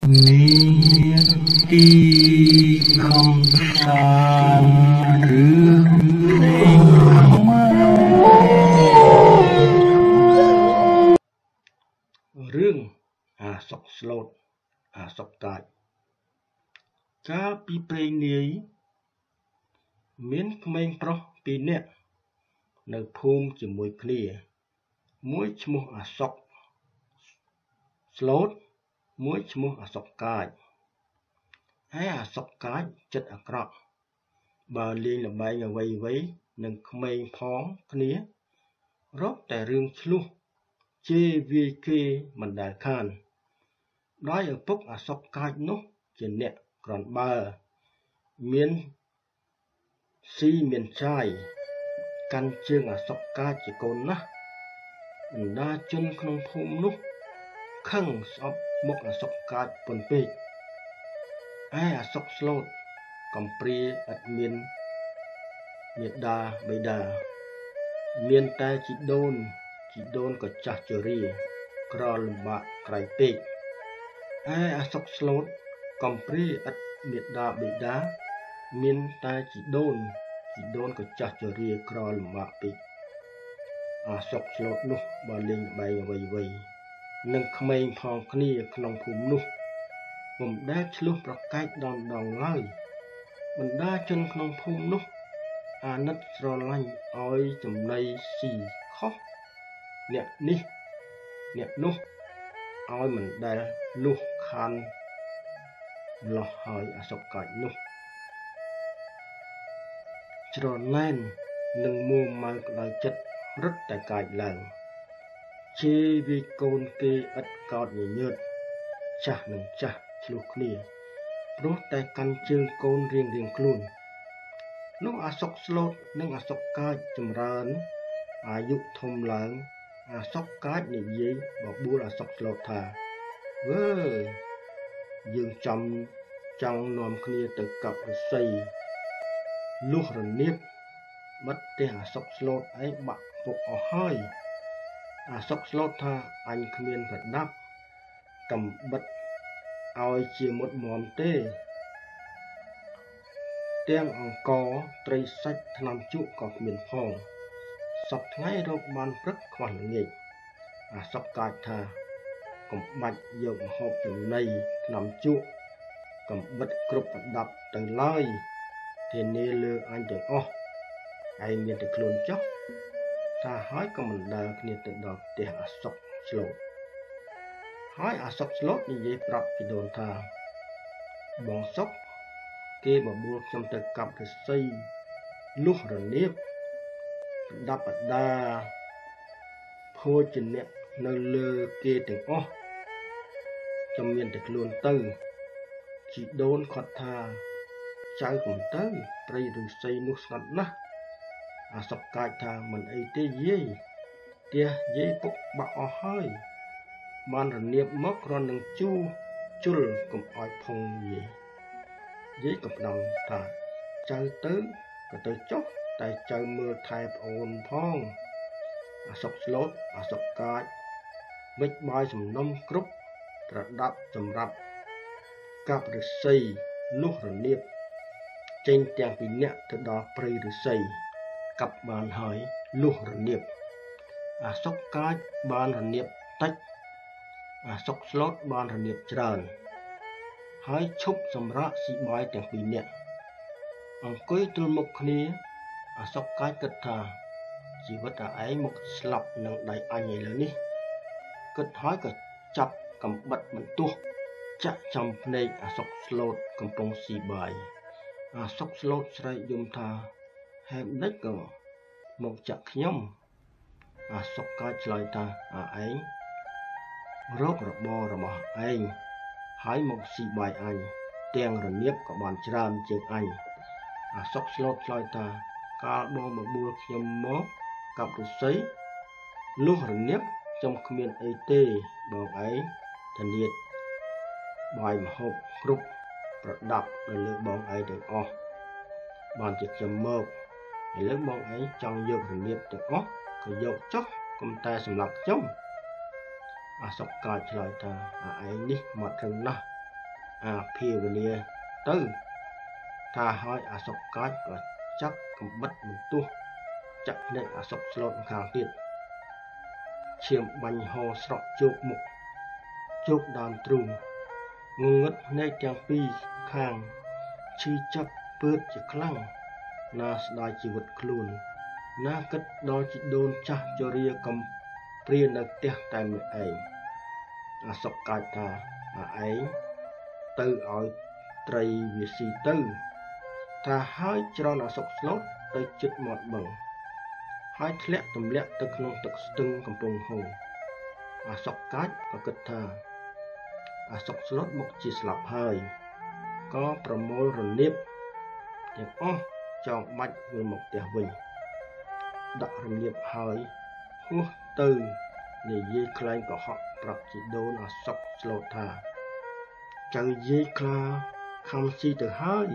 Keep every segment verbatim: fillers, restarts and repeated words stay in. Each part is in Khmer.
នាទីកំសាន្តរឿងព្រេងខ្មែររឿងអាសុកស្លូតអាសុកកាចកាលពីព្រេងនាយមានក្មេងប្រុសពីរនាក់នៅភូមិជាមួយគ្នាមួយឈ្មោះអាសុកស្លូតមួយឈ្មោះអាសុកកាចហើយអាសុកកាចចិត្តអាក្រក់បើលេងល្បែងអ្វីអ្វីនឹងក្មេងផងគ្នារកតែរឿងឆ្លោះជេរវាយគេមិនដែលខានដោយឪពុកអាសុកកាចនោះជាអ្នកក្រនបើមានស៊ីមានចាយកាន់ជើងអាសុកកាចជាកូនណាស់បណ្ដាជនក្នុងភូមិនោះខឹងស្អប់មុខអាសុកកាចពន់ពេកឯអាសុកស្លូតកំព្រាឥតមានមេដាបិតាមានតែជីដូនជីដូនក៏ចាស់ជរាក្រលំបាកក្រៃពេកឯអាសុកស្លូតកំព្រាឥតមេដាបិតាមានតែជីដូនជីដូនក៏ចាស់ជរាក្រលំបាកពេកអាសុកស្លូតនោះបើលេងល្បែងអ្វីអ្វីនឹងក្មេងផងគ្នាក្នុងភូមិនោះពុំដែលឆ្លោះប្រកែកដងដងឡើយបណ្ដាជនក្នុងភូមិនោះអាណិតស្រឡាញ់ឲ្យចំណីស៊ីខុសអ្នកនេះអ្នកនោះឲ្យមិនដែលលុះខានលោះហើយអាសុកកាចនោះច្រណែននឹងមួម៉ៅក្តៅចិត្តរឹតតែកាចឡើងជេរវាយកូនគេឥតកោតញញើតចាស់នឹងចាស់ឆ្លោះគ្នាព្រោះតែកាន់ជើងកូនរៀងរៀងខ្លួននោះអាសុកស្លូតនិងអាសុកកាចចម្រើនអាយុធំឡើងអាសុកកាចនិយាយបបួលអាសុកស្លូតថាវើយើងចំចង់នាំគ្នាទៅកាប់ឫស្សីលុះរនៀបបាត់ផ្ទះអាសុកស្លូតឯងបាក់ពុកអស់ហើយអាសុកស្លូតថាអញគ្មានប្រដាប់កំបិតឲ្យជាមុតមមទេទាំងអង្គត្រីសាច់ថ្នាំជក់ក៏គ្មានផងសពថ្ងៃរកបានព្រឹកខ្វះល្ងាចអាសុកកាចថាកំបាច់យកម្ហូបចំណីថ្នាំជក់កំបិតគ្រប់ប្រដាប់ទៅឡើយធានាលើអញទាំងអស់ឯងមានតែខ្លួនចុះថាហើយក៏មិនដើរគ្នាទៅដល់ផ្ទះអាសុកស្លូតហើយអាសុកស្លូតនិយាយប្រាប់ជីដូនថាបងសុកគេបបួលខ្ញុំទៅកាប់ឫស្សីលុះរនៀបប្រដាប់បដាភោជនៈនៅលើគេទាំងអស់ខ្ញុំមានតែខ្លួនទៅជីដូនគាត់ថាចៅកុំទៅព្រៃឫស្សីនោះស្ងាត់ណាស់អាសុកកាចថាមិនអីទេយាយផ្ទះយាយពុកបាក់អស់ហើយបានរនៀបមកគ្រាន់នឹងជួជុលកុំឲ្យផុងយាយយាយក៏ផ្ដំថាចៅទៅក៏ទៅចុះតែចៅមើលថែប្អូនផងអាសុកស្លូតអាសុកកាចវិចបាយសំណុំគ្រប់ប្រដាប់សម្រាប់កាប់ឫស្សីលុះរនៀបចេញទាំងពីរនាក់ទៅដល់ព្រៃឫស្សីកាប់បានហើយលុះរនៀបអាសុកកាចបានរនៀបតិចអាសុកស្លូតបានរនៀបច្រើនហើយឈប់សម្រាកស៊ីបាយទាំងពីរនាក់អង្គុយទល់មុខគ្នាអាសុកកាចគិតថាជីវិតឯងមកស្លាប់នឹងដៃអញឥឡូវនេះគិតហើយក៏ចាប់កំបិតបន្ទោះចាក់ចំភ្នែកអាសុកស្លូតកំពុងស៊ីបាយអាសុកស្លូតស្រែកយំថាហេតុម៉េចក៏មកចាក់ខ្ញុំអាសុកកាចឆ្លើយថាអាឯងរករបររបស់ឯងហើយមកស៊ីបាយអញទាំងរនៀបក៏បានច្រើនជាងអញអាសុកស្លូតឆ្លើយថាកាលបងបបួលខ្ញុំមកកាប់ឫស្សីលុះរនៀបខ្ញុំគ្មានអីទេបងឯងធានាបាយម្ហូបគ្រប់ប្រដាប់នៅលើបងឯងទាំងអស់បានជាខ្ញុំមកឥឡូវបងឯងចង់យករនៀបទាំងអស់ក៏យកចុះកុំតែសម្លាប់ខ្ញុំអាសុកកាចឆ្លើយថាអាឯងនេះមករឹងណាស់អាភាវនាទៅថាហើយអាសុកកាចក៏ចាប់កំបិតបន្ទោះចាក់ភ្នែកអាសុកស្លូតខាងទៀតឈាមបាញ់ហូរស្រក់ជោគមុខជោគដើមទ្រូងងងឹតភ្នែកទាំងពីរខាងឈឺចាប់ពើតជាខ្លាំងណាស្ដាយជីវិតខ្លួនណាគិតដល់ជីដូនចាស់ជរាកំព្រានៅផ្ទះតែម្នាក់ឯងអាសុកកាចថាអាឯងទៅឲ្យត្រីវាស៊ីទៅថាហើយច្រនអាសុកស្លូតទៅជិតមាត់បឹងហើយធ្លាក់ទម្លាក់ទៅក្នុងទឹកស្ទឹងកំពុងហូរអាសុកកាចក៏គិតថាអាសុកស្លូតមកជាស្លាប់ហើយក៏ប្រមូលរនាបទាំងអស់ចងបាច់វិលមកផ្ទះវិញដាក់រនាបហើយហួសទៅនិយាយខ្លែងកុហកប្រាប់ជីដូនអាសុកស្លូតថាចៅយាយខ្លាខំស៊ីទៅហើយ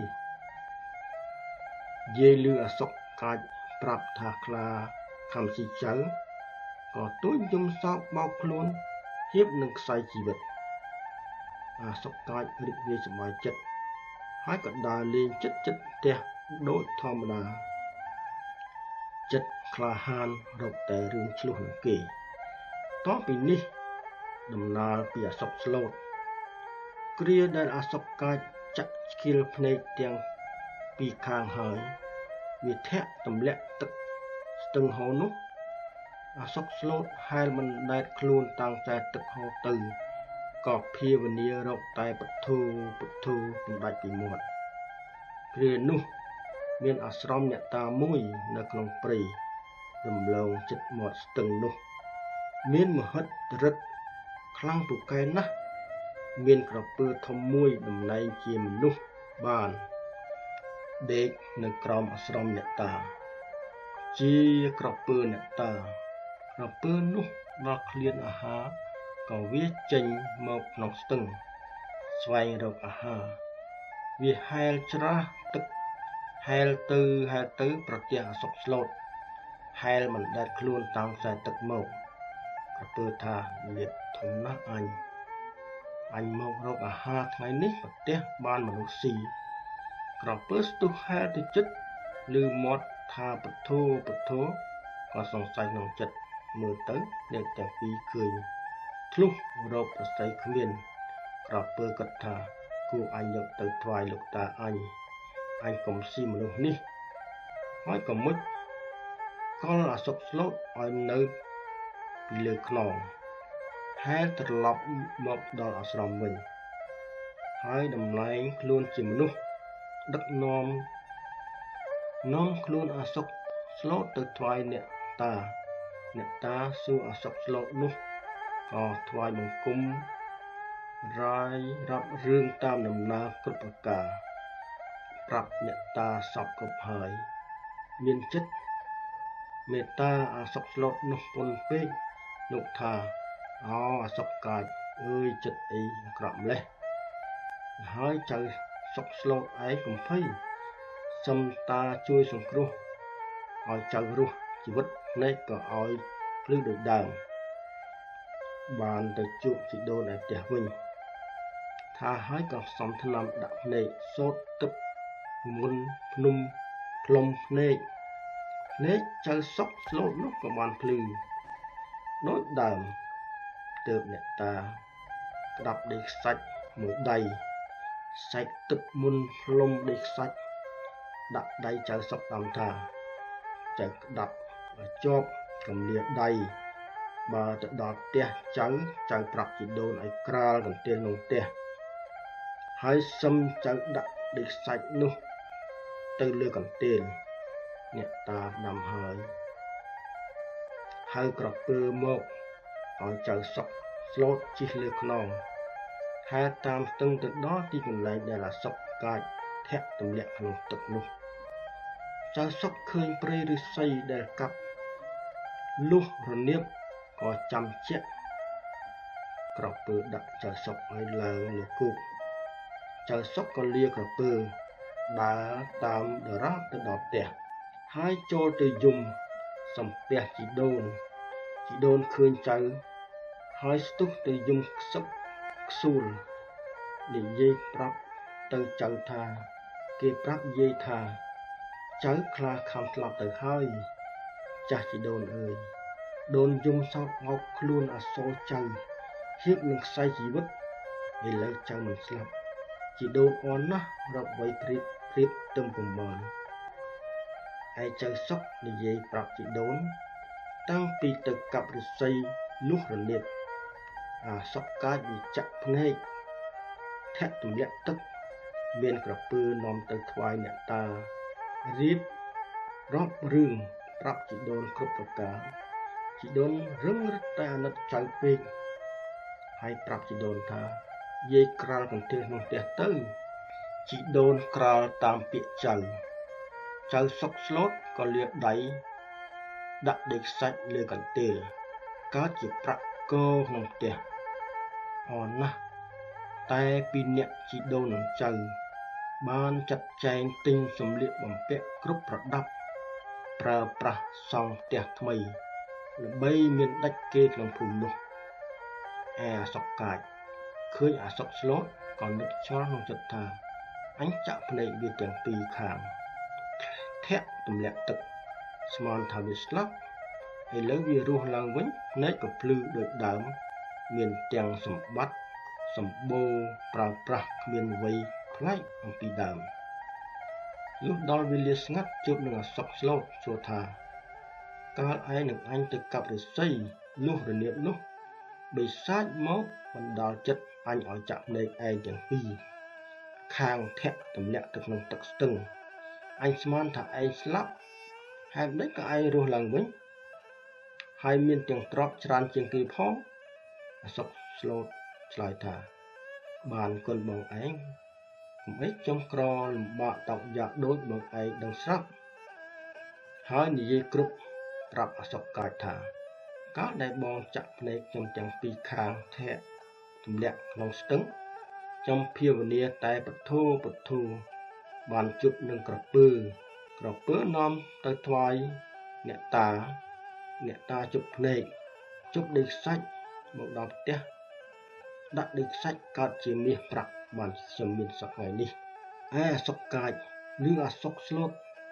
យាយលឺអាសុកកាចប្រាប់ថាខ្លាខំស៊ីចៅក៏ទួញយំសោកបោកខ្លួនហៀបនឹងខ្សែជីវិតអាសុកកាចរីករាយសប្បាយចិត្តហើយក៏ដើរលេងចិត្តចិត្តផ្ទះដូចធម្មតាចិត្តក្លាហានរកតែរឿងឆ្លោះនឹងគេតពីនេះដំណើរពីអាសុកស្លូតគ្រាដែលអាសុកកាចចាក់ឆ្កៀលភ្នែកទាំងពីរខាងហើយវាធាក់ទម្លាក់ទឹកស្ទឹងហូរនោះអាសុកស្លូតហែលមិនដែតខ្លួនតាំងតែទឹកហូរទៅក៏ភាវនារកតែពុទ្ធូពុទ្ធូមិនដាច់ពីមាត់គ្រានោះមានអាស្រមអ្នកតាមួយនៅក្នុងព្រៃរំលងចិត្តមាត់ស្ទឹងនោះមានមហិទ្ធិឫទ្ធិខ្លាំងពូកែណាស់មានក្រពើធំមួយតំណែងជាមនុស្សបានដេកនៅក្រោមអាស្រមអ្នកតាជាក្រពើអ្នកតាក្រពើនោះដល់ឃ្លានអាហារក៏វាចេញមកក្នុងស្ទឹងស្វែងរកអាហារវាហែលច្រាសទឹកហែលទៅហែលទៅប្រទះអាសុកស្លូតហែលមិនដែលខ្លួនតាំងខ្សែទឹកមកក្រពើថាលៀបធំណាស់អញអញមករកអាហារថ្ងៃនេះប្រទះបានមនុស្សស៊ីក្រពើស្ទុះហែលទៅចិត្តឮមាត់ថាពធោពធោក៏សង្ស័យក្នុងចិត្តមើលទៅអ្នកទាំងពីរឃើញធ្លុះរកប្រស័យគ្មានក្រពើគិតថាគួរអញយកទៅថ្វាយលោកតាអញអញកុំស៊ីមនុស្សនេះហើយក៏មុជកលអាសុកស្លូតឲ្យនៅពីលើខ្នងហែលត្រឡប់មកដល់អាស្រមវិញហើយដំលែងខ្លួនជាមនុស្សដឹកនាំនាំខ្លួនអាសុកស្លូតទៅថ្វាយអ្នកតាអ្នកតាសួរអាសុកស្លូតនោះក៏ថ្វាយបង្គំរាយរាប់រឿងតាមដំណើរគ្រប់ប្រការប្រាប់អ្នកតាសពគ្រប់ហើយមានចិត្តមេត្តាអាសុកស្លូតនោះពន់ពេកលោកថាអោអាសុកកាចអើយចិត្តអីអាក្រក់ម្លេះហើយចៅសុកស្លូតឯងកំភៃសុំតាជួយសង្គ្រោះឲ្យចៅរស់ជីវិតភ្នែកក៏ឲ្យភ្លឺដូចដើមបានទៅជួបជីដូនឯផ្ទះវិញថាហើយក៏សំថ្នាំដាក់ភ្នែកសូត្រទឹកមុនភ្នំផ្លុំភ្នែកភ្នែកចៅសុកស្លូតនោះក៏បានភ្លឺដូចដើមទើបអ្នកតាក្តាប់ដេកខ្សាច់មួយដៃសាច់ទឹកមុនផ្លុំដេកខ្សាច់ដាក់ដៃចៅសុកតាមថាចៅក្តាប់ឲ្យជាប់កំលាដៃបើទៅដល់ផ្ទះចៅចៅប្រាប់ជីដូនឲ្យក្រាលកន្ទៀលក្នុងផ្ទះហើយសឹមចៅដាក់ដេកខ្សាច់នោះទៅលើកន្ទៀលអ្នកតាដាំហើយហៅក្រពើមកឲ្យចៅសុកស្លូតជិះលើខ្នងហែតាមស្ទឹងទៅដល់ទីកន្លែងដែលអាសុកកាចធាក់ទម្លាក់ក្នុងទឹកនោះចៅសុកឃើញព្រៃឫស្សីដែលកាប់លុះរនាបក៏ចាំជាក់ក្រពើដាក់ចៅសុកឲ្យឡើងលើគោកចៅសុកក៏លាក្រពើដើរតាមដរាបទៅដល់ផ្ទះហើយចូលទៅយំសំពះជីដូនជីដូនឃើញចៅហើយស្ទុះទៅយំខ្សឹបខ្សួលនិយាយប្រាប់ទៅចៅថាគេប្រាប់យាយថាចៅខ្លាខំស្លាប់ទៅហើយចាស់ជីដូនអើយដូនយំសោកងោកខ្លួនអសូរចៅហៀបនឹងខ្សែជីវិតឥឡូវចៅមិនស្លាប់ជីដូនអន់ណាស់រកໄວព្រៀបព្រៀបទឹមប្រមាណឯចៅសុកនិយាយប្រាប់ជីដូនតាំងពីទៅកាប់ឫស្សីលុះរលាបអាសុកកាចវិចាក់ភ្នែកធាក់ទម្លាក់ទឹកមានក្រពើនាំទៅថ្វាយអ្នកតារៀបរាប់រឿងប្រាប់ជីដូនគ្រប់ប្រការជីដូនរឹងរឹតតែអាណិតចៅពេកហើយប្រាប់ជីដូនថាយាយក្រាលកន្ទះក្នុងផ្ទះទៅជីដូនក្រាលតាមពាក្យចៅចៅសុកស្លូតក៏លាដៃដាក់ដេកសាច់លើកន្ទេលកើតជាប្រាក់កោក្នុងផ្ទះអរណាស់តែពីរនាក់ជីដូននិងចៅបានចាត់ចែងទិញសម្លៀកបំពាក់គ្រប់ប្រដាប់ប្រើប្រាស់សង់ផ្ទះថ្មីដើម្បីមានដាច់គេក្នុងភូមិនោះឯអាសុកកាចឃើញអាសុកស្លូតក៏នឹកឆ្ងល់ក្នុងចិត្តថាអញចាក់ភ្នែកវាទាំងពីរខាងធាក់ទម្លាក់ទឹកស្មានថាវាស្លាប់ឥឡូវវារស់ឡើងវិញភ្នែកក៏ភ្លឺដូចដើមមានទាំងសម្បត្តិសម្បូរប្រើប្រាស់គ្មានអ្វីប្លែកអំពីដើមលុះដល់វេលាស្ងាត់ជួបនឹងអាសុកស្លូតសួរថាកាលឯងនឹងអញទៅកាប់ឫស្សីលុះរលាបនោះបិសាចមកបណ្ដាលចិត្តអញឲ្យចាក់ភ្នែកឯងទាំងពីរខាងធាក់ទម្លាក់ទៅក្នុងទឹកស្ទឹងអញស្មានថាឯងស្លាប់ហេតុនេះក៏ឯងរស់ឡើងវិញហើយមានទាំងទ្រព្យច្រើនជាងគេផងអាសុកស្លូតឆ្លើយថាបានគុណបងឯងកុំអីចំក្រលំបាកតោកយ៉ាក់ដូចបងឯងដឹងស្រាប់ហើយនិយាយគ្រប់ប្រាប់អាសុកកាចថាកាលដែលបងចាក់ភ្នែកខ្ញុំទាំងពីរខាងធាក់ទម្លាក់ក្នុងស្ទឹងខ្ញុំភាវនាតែពធោពធោបានជួបនឹងក្រពើក្រពើនាំទៅថ្វាយអ្នកតាអ្នកតាជប់ភ្នែកជប់ដេកសាច់មកដល់ផ្ទះដាក់ដេកសាច់កើតជាមាសប្រាក់បានខ្ញុំមានសប្តាហ៍នេះឯអាសុកកាចឬអាសុកស្លូត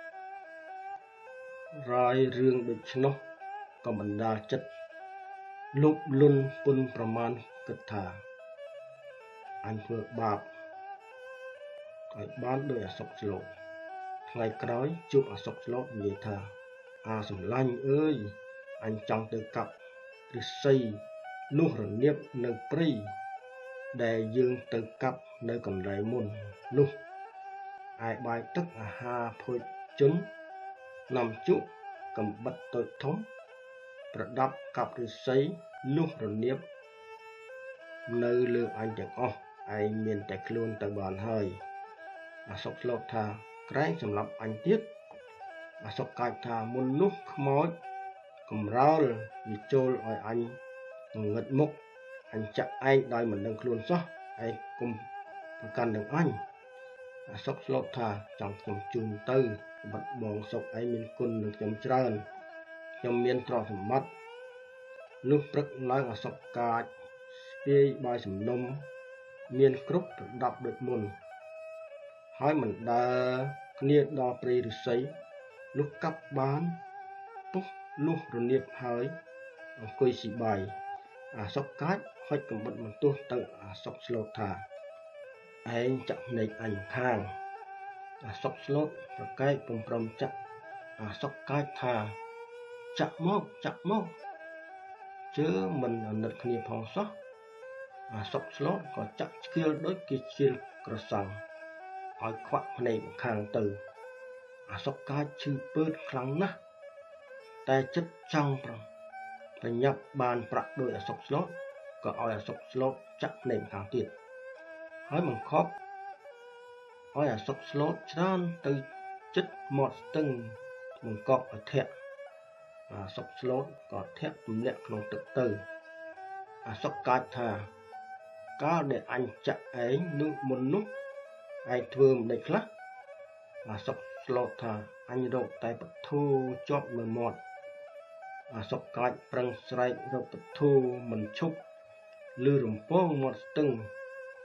រាយរឿងដូច្នោះក៏បណ្ដាលចិត្តលុបលុនពុនប្រមាណគិតថាអញធ្វើបាបឲ្យបានដោយអាសុកស្លូតថ្ងៃក្រោយជួបអាសុកស្លូតនិយាយថាអាសម្លាញ់អើយអញចង់ទៅកាប់ឫស្សីលុះរនាបនៅព្រៃដែលយើងទៅកាប់នៅកន្លែងមុននោះឯបាយទឹកអាហារភោជននាំជក់កំបិតតូចធំប្រដាប់កាប់ឫស្សីលុះរនាបនៅលើអញទាំងអស់ឯងមានតែខ្លួនទៅបានហើយអាសុកស្លូតថាក្រែងសម្រាប់អញទៀតអាសុកកាចថាមុននោះខ្មោចកំរើលវាចូលឲ្យអញងឹតមុខអញចាក់ឯងដោយមិនដឹងខ្លួនសោះឯងគុំប្រកាន់នឹងអញអាសុកស្លូតថាចង់ខ្ញុំជូនទៅបាត់បងសុកឯងមានគុណនឹងខ្ញុំច្រើនខ្ញុំមានទ្រព្យសម្បត្តិលុះព្រឹកឡើងអាសុកកាចស្ពាយបាយសំណុំមានគ្រប់ប្រដាប់ដូចមុនហើយមិនដើរគ្នាដល់ព្រៃឫស្សីលុះកាប់បានពុះលុះរនាបហើយអង្គុយស៊ីបាយអាសុកកាចហុចកំបិតបន្ទោះទៅអាសុកស្លូតថាឯងចាក់ភ្នែកអញខាងអាសុកស្លូតប្រកែកពុំព្រមចាក់អាសុកកាចថាចាក់មកចាក់មកជើមិនអាណិតគ្នាផងសោះអាសុកស្លូតក៏ចាក់ឆ្កៀលដូចគេឆ្កៀលក្រសាំងឲ្យខ្វាក់ភ្នែកម្ខាងទៅអាសុកកាចឈឺពើតខ្លាំងណាស់តែចិត្តចង់ប្រប្រញាប់បានប្រាក់ដោយអាសុកស្លូតក៏ឲ្យអាសុកស្លូតចាក់ភ្នែកម្ខាងទៀតហើយបង្ខប់ឲ្យអាសុកស្លូតច្រើនទៅចិត្តមាត់ស្ទឹងបង្កប់ឲ្យធាក់អាសុកស្លូតក៏ធាក់ទម្លាក់ក្នុងទឹកទៅអាសុកកាចថាកាលដែលអញចាក់ឯងនោះមុននោះឯងធ្វើមិនដេចខ្លះអាសុកស្លូតថាអញរកតែពធូជាប់នៅមាត់អាសុកកាចប្រឹងស្រែករកពធូមិនឈប់លឺរំពងមាត់ស្ទឹង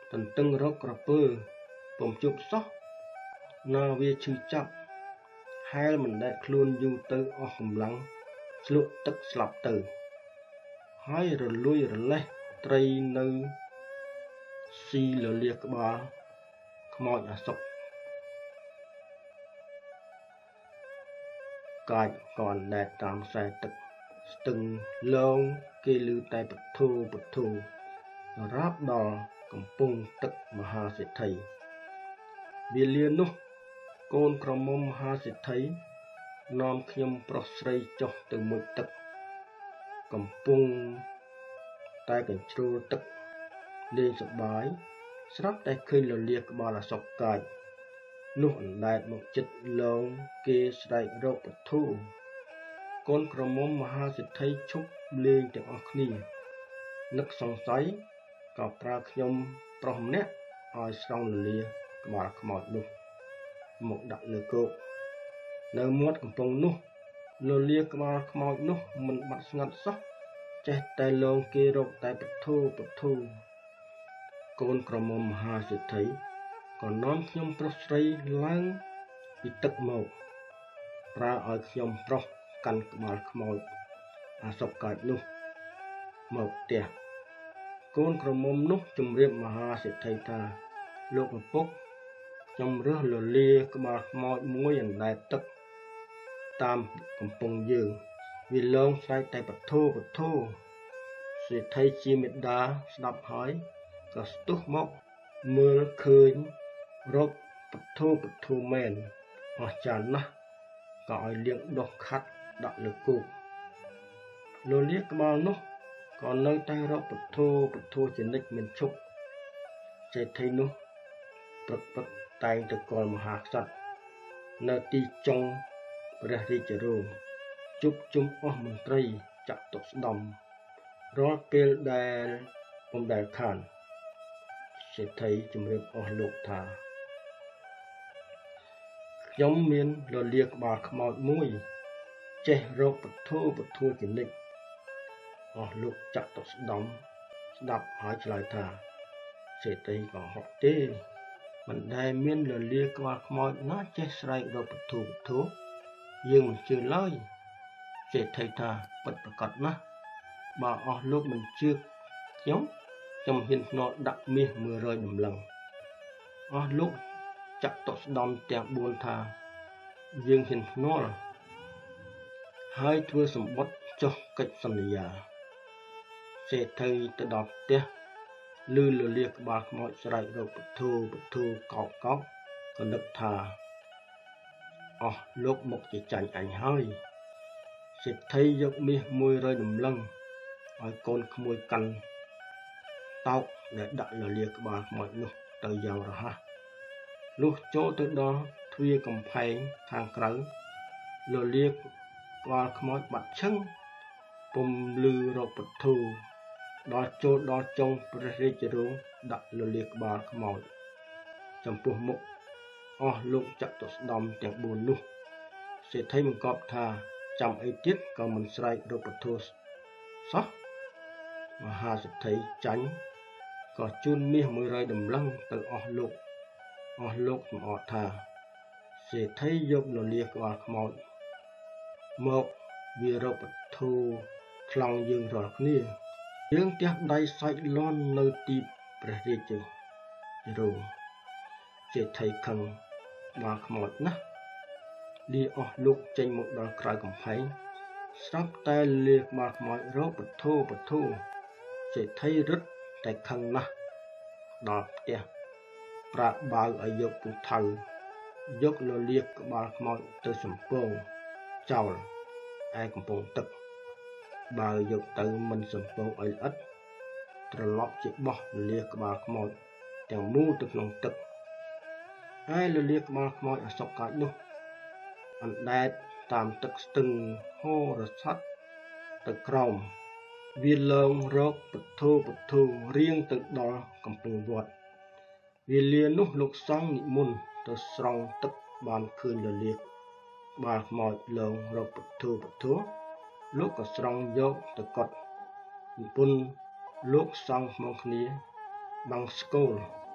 ទន្ទឹងរកក្រពើពុំជប់សោះណាវាឈឺចាប់ហែលមិនដែលខ្លួនយូរទៅអស់កម្លាំងស្លក់ទឹកស្លាប់ទៅហើយរលួយរលេះត្រីនៅស៊ីលលាក្បាលខ្មោចអសុខកាច់ក៏អណ្ដែតតាមខ្សែទឹកស្ទឹងលងគេឮតែពធូពធូរាប់ដល់កំពង់ទឹកមហាសេដ្ឋីវាលានោះកូនក្រមុំមហាសេដ្ឋីនាំខ្ញុំប្រុសស្រីចុះទៅមុជទឹកកំពុងតែកញ្ជ្រោលទឹកលេងសប្បាយស្រាប់តែឃើញលលាក្បាលអសុកកាច់នោះអណ្ដែតមកចិត្តលងគេស្រែករកពធូកូនក្រមុំមហាសេដ្ឋីឈប់លេងទាំងអស់គ្នានឹកសង្ស័យក៏ប្រើខ្ញុំប្រុសម្នាក់ឲ្យស្រង់លលាក្បាលខ្មោចនោះមកដាក់លើគោកនៅមាត់កំពង់នោះលលាក្បាលខ្មោចនោះមិនបាត់ស្ងាត់សោះចេះតែលងគេរកតែពធូពធូកូនក្រមុំមហាសេដ្ឋីក៏នាំខ្ញុំប្រុសស្រីឡើងពីទឹកមកប្រើឲ្យខ្ញុំប្រុសកាន់ក្បាលខ្មោចអាសុកកាច់នោះមកផ្ទះកូនក្រមុំនោះជំរាបមហាសេដ្ឋីថាលោកឪពុកខ្ញុំរើសលលាក្បាលខ្មោចមួយអណ្ដែតទឹកតាមកំពង់យើងវាលងស្រែកតែពធូពធូសេដ្ឋីជាមេដាស្ដាប់ហើយក៏ស្ទុះមកមើលឃើញរកពធូពធូមែនអស្ចារ្យណាស់ក៏ឲ្យលាងដុសខាត់ដាក់លើគោកលលាក្បាលនោះក៏នៅតែរកពធូពធូជានិច្ចមិនឈប់សេដ្ឋីនោះព្រឹកព្រឹកតែងទៅគាល់មហាក្សត្រនៅទីចុងព្រះរាជរោងជប់ជុំអស់មន្ត្រីចាក់ទុកស្ដំរាល់ពេលដែលពុំដែលខានសេដ្ឋីជំរាបអស់លោកថាខ្ញុំមានលលាក្បាលខ្មោចមួយចេះរកពធូពធូជានិច្ចអស់លោកចាក់ទុកស្ដំស្ដាប់ហើយឆ្លើយថាសេដ្ឋីក៏ហត់ទេមិនដែលមានលលាក្បាលខ្មោចណាចេះស្រែករកពធូពធូយើងមិនជឿឡើយសេដ្ឋីថាពិតប្រាកដណាស់បើអស់លោកមិនជឿខ្ញុំខ្ញុំហ៊ានភ្នាល់ដាក់មាសមួយរយដំឡឹងអស់លោកចាក់តុស្ដំទាំងបួនថាយើងហ៊ានភ្នាល់ហើយធ្វើសម្បត្តិចុះកិច្ចសន្យាសេដ្ឋីទៅដល់ផ្ទះឮលលាក្បាលខ្មោចស្រែករកពធូពធូកោកកោកក៏នឹកថាអស់លោកមកជាចាញ់អញហើយសេដ្ឋីយកមាសមួយរយដំឡឹងឲ្យកូនក្មួយកាន់តោកដែលដាក់លលាក្បាលខ្មោចនោះទៅយ៉ាងរហ័សលុះចូលទៅដល់ទ្វារកំផែងខាងក្រៅលលាក្បាលខ្មោចបាត់ឈឹងពុំលឺរកពធូដល់ចូលដល់ចុងព្រះរាជរោងដាក់លលាក្បាលខ្មោចចំពោះមុខអស់លោកចាក់តុស្ដំទាំងបួននោះសេដ្ឋីបង្កប់ថាចាំអីទៀតក៏មិនស្រែករកពធូសោះមហាសេដ្ឋីចាញ់ក៏ជូនមាសមួយរយដំឡឹងទៅអស់លោកអស់លោកសំអកថាសេដ្ឋីយកលលាក្បាលខ្មោចមកវារកពធូខ្លាំងយើងរាល់គ្នាយើងទះដៃសាច់លន់នៅទីព្រះរាជរោងសេដ្ឋីខឹងក្បាលខ្មោចណាស់លាអស់លោកចេញមកដល់ក្រៅកំផែងស្រាប់តែលាក្បាលខ្មោចរកពធូពធូសេដ្ឋីរឹតតែខឹងណាស់ដល់ផ្ទះប្រាប់បាវឲ្យយកពូថៅយកលលាក្បាលខ្មោចទៅសំពងចោលឯកំពង់ទឹកបើយកទៅមិនសំពងឲ្យល្អិតត្រឡប់ជាបោះលលាក្បាលខ្មោចទាំងមូលទៅក្នុងទឹកឯលលាក្បាលខ្មោចអសុកកាច់នោះអណ្ដែតតាមទឹកស្ទឹងហូររសាត់ទៅក្រោមវាលងរកពធូពធូរៀងទៅដល់កំពង់វត្តវាលានោះលោកសង្ឃនិមន្តទៅស្រង់ទឹកបានឃើញលលាក្បាលខ្មោចលងរកពធូពធូលោកក៏ស្រង់យកទៅកត់និពន្ធលោកសង្ឃមកគ្នាបាំងស្គល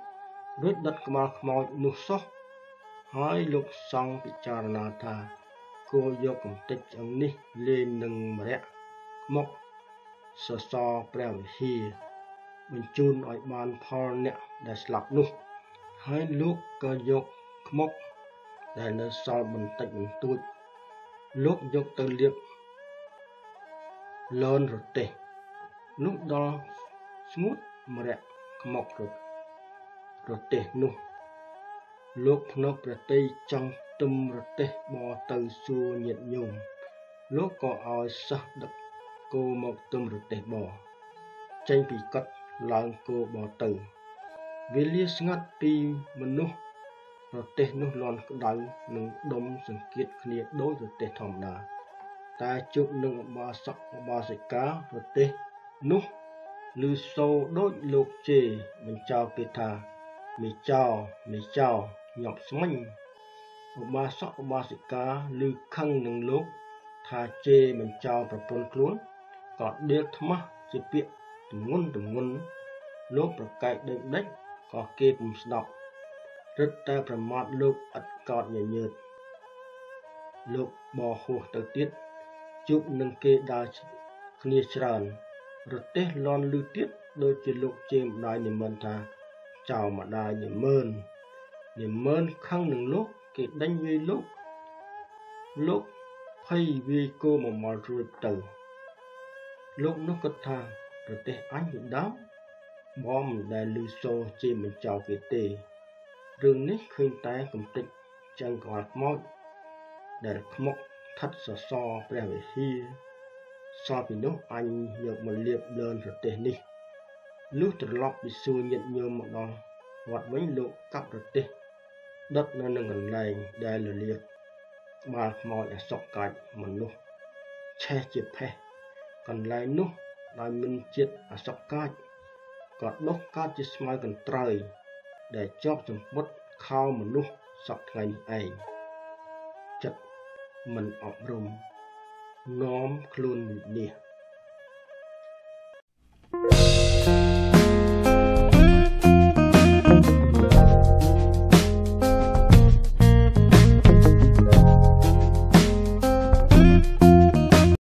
រួចដុតក្បាលខ្មោចនោះសោះហើយលោកសង្ឃពិចារណាថាគួរយកកំទេចឆ្អឹងនេះលេងនឹងម្រ័ក្សខ្មុកសសរព្រះវិហារបញ្ជូនឲ្យបានផលអ្នកដែលស្លាប់នោះហើយលោកក៏យកខ្មុកដែលនៅសល់បន្តិចបន្តួចលោកយកទៅលាបលនរទេសលុះដល់ស្ងួតម្រ័ក្សខ្មុករទេសនោះលោកភ្នំព្រះតីចង់ទឹមរទេសបរទៅសួរញាតិញោមលោកក៏ឲ្យសិស្សដឹកគោមកទឹមរទេសបរចេញពីកត់ឡើងគោបរទៅវេលាស្ងាត់ពីមនុស្សរទេសនោះលន់ក្តៅនឹងដុំសង្កៀតគ្នាដូចរទេសធម្មតាតែជួបនឹងឧបាសកឧបាសិការទេសនោះឮសូរដូចលោកជេរបញ្ចោលគេថាមេចោមេចោញាប់ស្មិញឧបាសកឧបាសិកាឮខឹងនឹងលោកថាជេរបញ្ចោលប្រពន្ធខ្លួនក៏ដៀលថ្មាស់ជាពាក្យទម្ងន់ទម្ងន់លោកប្រកែកដេញដេចក៏គេពុំស្ដាប់រឹតតែប្រមាថលោកឥតកោតញញើតលោកបរហួសទៅទៀតជួបនឹងគេដើរគ្នាច្រើនរទេសលន់ឮទៀតដូចជាលោកជេរម្ដាយនិមន្តថាចៅម្ដាយនិមន្តនិមន្តខឹងនឹងលោកគេដេញវាយលោកលោកភ័យវាយគោមកមករួចទៅលោកនោះគិតថាប្រទេសអញពីដើមបងមិនដែលឮសូរជេរបញ្ចោលគេទេរឿងនេះឃើញតែកំទេចចឹងក្បាលខ្មោចដែលខ្មុកថិតសសរព្រះវិហារសល់ពីនោះអញយកមកលាបលឿនប្រទេសនេះលុះត្រឡប់ពីសួរញាតិញោមមកដល់វត្តវិញលោកកាប់ប្រទេសដុតនៅនឹងកន្លែងដែលលលាកក្បាលខ្មោចអសុខកាចមនុស្សឆេះជាផេះកន្លែងនោះដោយមិនជាតិអសុខកាចក៏ដុះកើតជាស្មៅកន្ត្រើយដែលជាប់សម្ពុតខោមនុស្សសពថ្ងៃនេះឯងចិត្តមិនអប់រំនាំខ្លួនវិនាស